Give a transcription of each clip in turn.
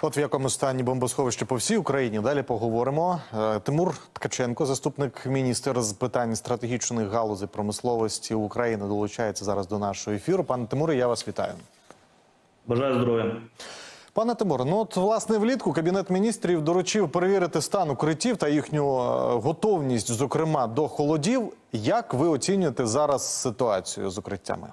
От в якому стані бомбосховище по всій Україні. Далі поговоримо. Тимур Ткаченко, заступник міністра з питань стратегічних галузей промисловості України, долучається зараз до нашого ефіру. Пане Тимуре, я вас вітаю. Бажаю здоров'я. Пане Тимуре, ну от, власне, влітку Кабінет міністрів доручив перевірити стан укриттів та їхню готовність, зокрема, до холодів. Як ви оцінюєте зараз ситуацію з укриттями?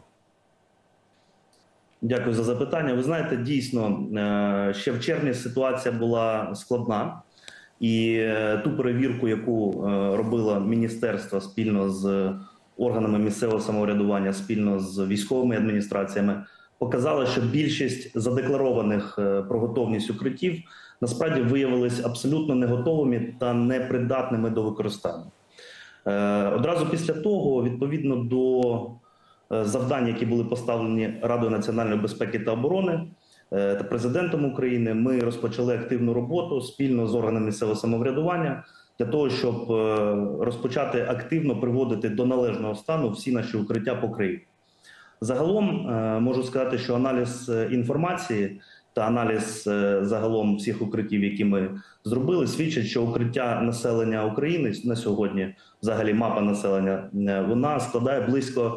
Дякую за запитання. Ви знаєте, дійсно, ще в червні ситуація була складна. І ту перевірку, яку робило міністерство спільно з органами місцевого самоврядування, спільно з військовими адміністраціями, показала, що більшість задекларованих про готовність укриттів насправді виявились абсолютно не готовими та непридатними до використання. Одразу після того, відповідно до завдань, які були поставлені Радою національної безпеки та оборони та Президентом України, ми розпочали активну роботу спільно з органами місцевого самоврядування для того, щоб розпочати активно приводити до належного стану всі наші укриття по країні. Загалом можу сказати, що аналіз інформації та аналіз загалом всіх укриттів, які ми зробили, свідчить, що укриття населення України на сьогодні, взагалі мапа населення, вона складає близько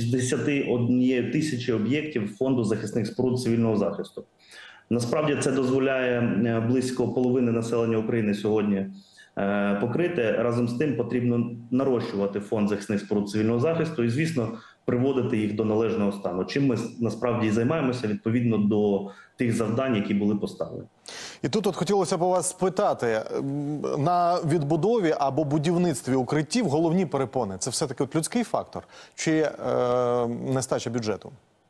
61 тисячі об'єктів Фонду захисних споруд цивільного захисту. Насправді це дозволяє близько половини населення України сьогодні покрити. Разом з тим потрібно нарощувати Фонд захисних споруд цивільного захисту і, звісно, приводити їх до належного стану. Чим ми насправді і займаємося відповідно до тих завдань, які були поставлені. І тут от хотілося б у вас спитати, на відбудові або будівництві укриттів головні перепони – це все-таки людський фактор чи нестача бюджету?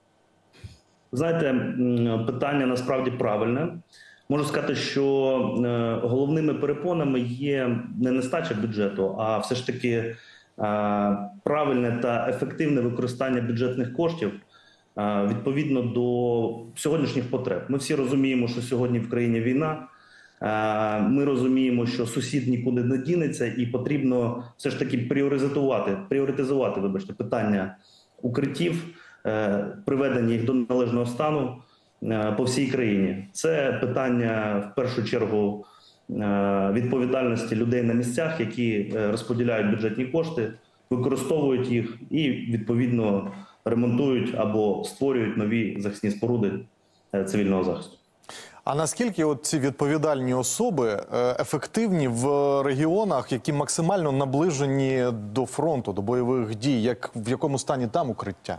Знаєте, питання насправді правильне. Можу сказати, що головними перепонами є не нестача бюджету, а все ж таки правильне та ефективне використання бюджетних коштів відповідно до сьогоднішніх потреб. Ми всі розуміємо, що сьогодні в країні війна, ми розуміємо, що сусід нікуди не дінеться і потрібно все ж таки пріоритизувати питання укриттів, приведення їх до належного стану по всій країні. Це питання, в першу чергу, відповідальності людей на місцях, які розподіляють бюджетні кошти, використовують їх і, відповідно, ремонтують або створюють нові захисні споруди цивільного захисту. А наскільки от ці відповідальні особи ефективні в регіонах, які максимально наближені до фронту, до бойових дій? В якому стані там укриття?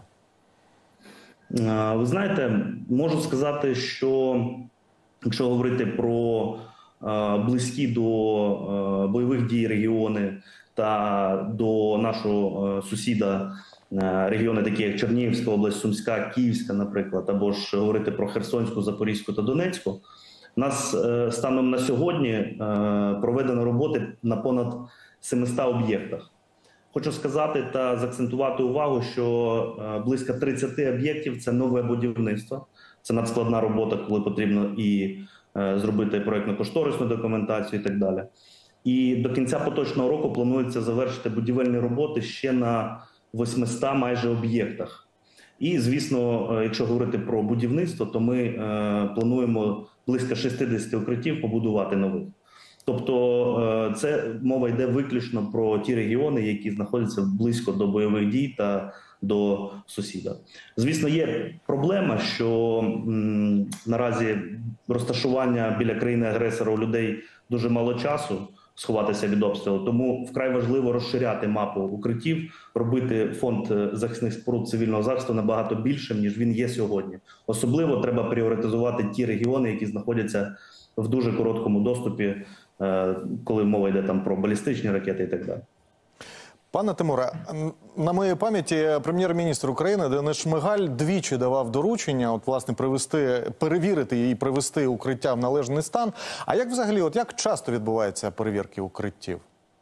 Ви знаєте, можу сказати, що якщо говорити про близькі до бойових дій регіони та до нашого сусіда регіони, такі як Чернігівська область, Сумська, Київська, наприклад, або ж говорити про Херсонську, Запорізьку та Донецьку, у нас станом на сьогодні проведено роботи на понад 700 об'єктах. Хочу сказати та заакцентувати увагу, що близько 30 об'єктів – це нове будівництво. Це надскладна робота, коли потрібно і зробити проєктно-кошторисну документацію і так далі. І до кінця поточного року планується завершити будівельні роботи ще на 800 майже об'єктах. І, звісно, якщо говорити про будівництво, то ми плануємо близько 60 укриттів побудувати нових. Тобто це мова йде виключно про ті регіони, які знаходяться близько до бойових дій та до сусіда. Звісно, є проблема, що наразі розташування біля країни-агресора у людей дуже мало часу сховатися від обстрілу, тому вкрай важливо розширяти мапу укриттів, робити фонд захисних споруд цивільного захисту набагато більшим, ніж він є сьогодні. Особливо треба пріоритизувати ті регіони, які знаходяться в дуже короткому доступі, коли мова йде там про балістичні ракети і так далі. Пане Тимуре, на моїй пам'яті прем'єр-міністр України Денис Шмигаль двічі давав доручення, от, власне, перевірити і привести укриття в належний стан. А як взагалі, як часто відбуваються перевірки укриттів?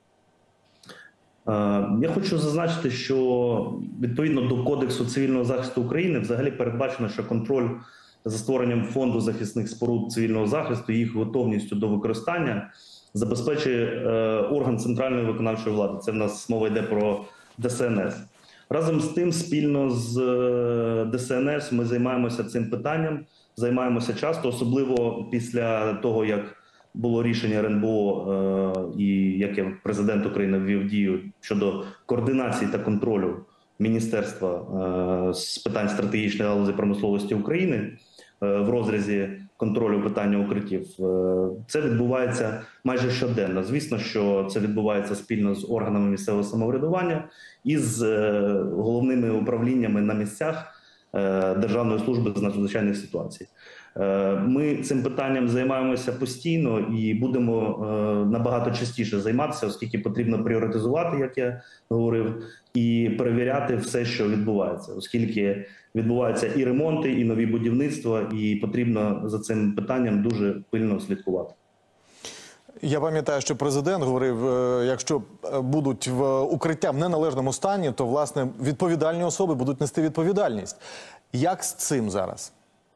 Я хочу зазначити, що відповідно до Кодексу цивільного захисту України взагалі передбачено, що контроль за створенням Фонду захисних споруд цивільного захисту, їх готовністю до використання забезпечує орган центральної виконавчої влади. Це в нас мова йде про ДСНС. Разом з тим, спільно з ДСНС ми займаємося цим питанням займаємося часто, особливо після того, як було рішення РНБО, і яке президент України ввів дію щодо координації та контролю Міністерства з питань стратегічної галузі промисловості України в розрізі контролю питання укриттів. Це відбувається майже щоденно. Звісно, що це відбувається спільно з органами місцевого самоврядування і з головними управліннями на місцях Державної служби з надзвичайних ситуацій. Ми цим питанням займаємося постійно і будемо набагато частіше займатися, оскільки потрібно пріоритизувати, як я говорив, і перевіряти все, що відбувається, оскільки відбуваються і ремонти, і нові будівництва, і потрібно за цим питанням дуже пильно слідкувати. Я пам'ятаю, що президент говорив, якщо будуть в укриття в неналежному стані, то, власне, відповідальні особи будуть нести відповідальність. Як з цим зараз?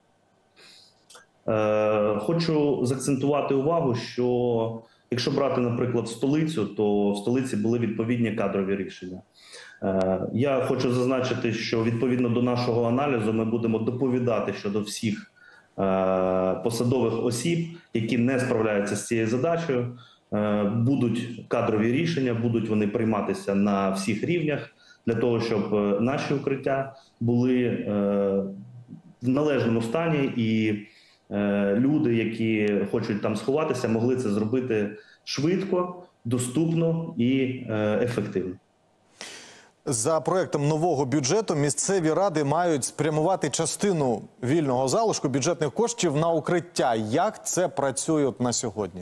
Хочу заакцентувати увагу, що якщо брати, наприклад, столицю, то в столиці були відповідні кадрові рішення. Я хочу зазначити, що відповідно до нашого аналізу ми будемо доповідати щодо всіх посадових осіб, які не справляються з цією задачею. Будуть кадрові рішення, будуть вони прийматися на всіх рівнях для того, щоб наші укриття були в належному стані і люди, які хочуть там сховатися, могли це зробити швидко, доступно і ефективно. За проектом нового бюджету місцеві ради мають спрямувати частину вільного залишку бюджетних коштів на укриття. Як це працює на сьогодні?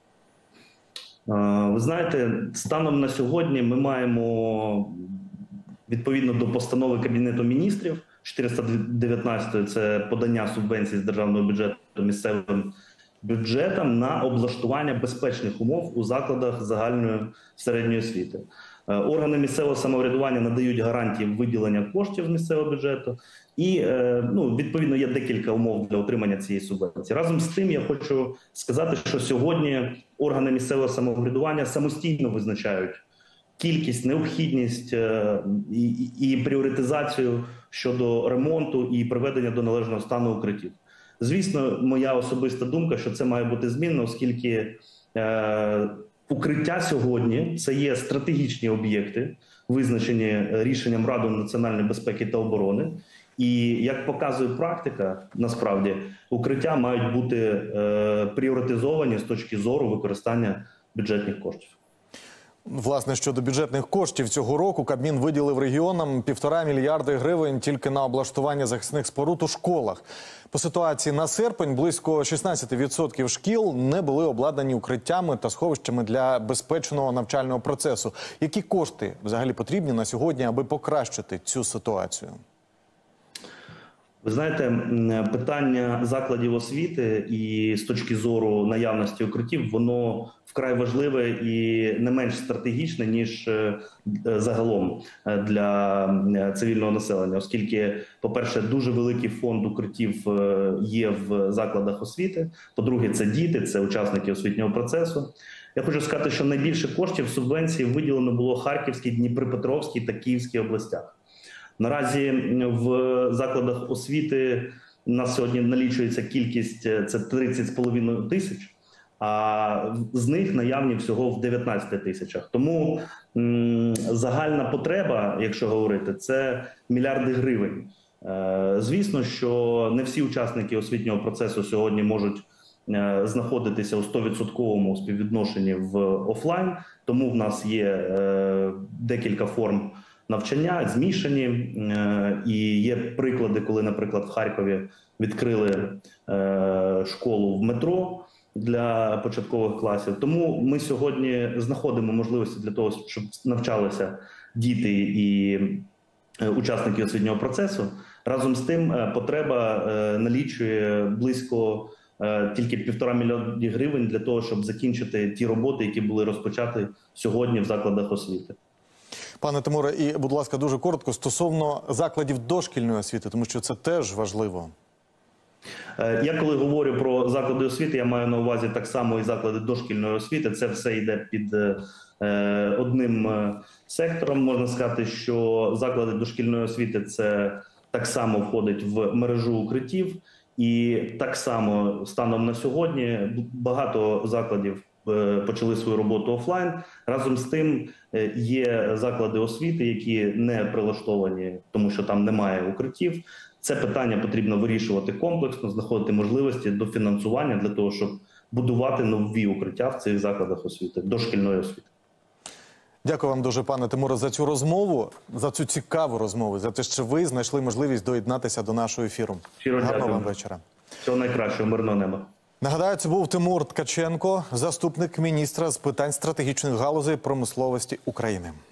Ви знаєте, станом на сьогодні ми маємо, відповідно до постанови Кабінету міністрів, 419 – це подання субвенцій з державного бюджету місцевим бюджетам на облаштування безпечних умов у закладах загальної середньої освіти. Органи місцевого самоврядування надають гарантії виділення коштів з місцевого бюджету і, відповідно, є декілька умов для отримання цієї субвенції. Разом з тим, я хочу сказати, що сьогодні органи місцевого самоврядування самостійно визначають кількість, необхідність і пріоритизацію щодо ремонту і приведення до належного стану укриттів. Звісно, моя особиста думка, що це має бути змінно, оскільки укриття сьогодні – це є стратегічні об'єкти, визначені рішенням Ради національної безпеки та оборони. І, як показує практика, насправді, укриття мають бути пріоритизовані з точки зору використання бюджетних коштів. Власне, щодо бюджетних коштів цього року, Кабмін виділив регіонам 1,5 мільярда гривень тільки на облаштування захисних споруд у школах. По ситуації на серпень близько 16% шкіл не були обладнані укриттями та сховищами для безпечного навчального процесу. Які кошти взагалі потрібні на сьогодні, аби покращити цю ситуацію? Ви знаєте, питання закладів освіти і з точки зору наявності укриттів, воно вкрай важливе і не менш стратегічне, ніж загалом для цивільного населення, оскільки, по-перше, дуже великий фонд укриттів є в закладах освіти, по-друге, це діти, це учасники освітнього процесу. Я хочу сказати, що найбільше коштів субвенції виділено було Харківській, Дніпропетровській та Київській областях. Наразі в закладах освіти у нас сьогодні налічується кількість, це 30,5 тисяч, а з них наявні всього в 19 тисячах. Тому загальна потреба, якщо говорити, це мільярди гривень. Звісно, що не всі учасники освітнього процесу сьогодні можуть знаходитися у 100% співвідношенні в офлайн, тому в нас є декілька форм навчання, змішані, і є приклади, коли, наприклад, в Харкові відкрили школу в метро для початкових класів. Тому ми сьогодні знаходимо можливості для того, щоб навчалися діти і учасники освітнього процесу. Разом з тим, потреба налічує близько тільки 1,5 мільярда гривень для того, щоб закінчити ті роботи, які були розпочаті сьогодні в закладах освіти. Пане Тимуре, і, будь ласка, дуже коротко стосовно закладів дошкільної освіти, тому що це теж важливо. Я коли говорю про заклади освіти, я маю на увазі так само і заклади дошкільної освіти. Це все йде під одним сектором. Можна сказати, що заклади дошкільної освіти – це так само входить в мережу укриттів. І так само станом на сьогодні багато закладів почали свою роботу офлайн. Разом з тим є заклади освіти, які не прилаштовані, тому що там немає укриттів. Це питання потрібно вирішувати комплексно, знаходити можливості до фінансування для того, щоб будувати нові укриття в цих закладах освіти, дошкільної освіти. Дякую вам дуже, пане Тимуре, за цю розмову, за цю цікаву розмову, за те, що ви знайшли можливість доєднатися до нашого ефіру. Гарного вам вечора. Всього найкращого, мирного неба. Нагадаю, це був Тимур Ткаченко, заступник міністра з питань стратегічних галузей промисловості України.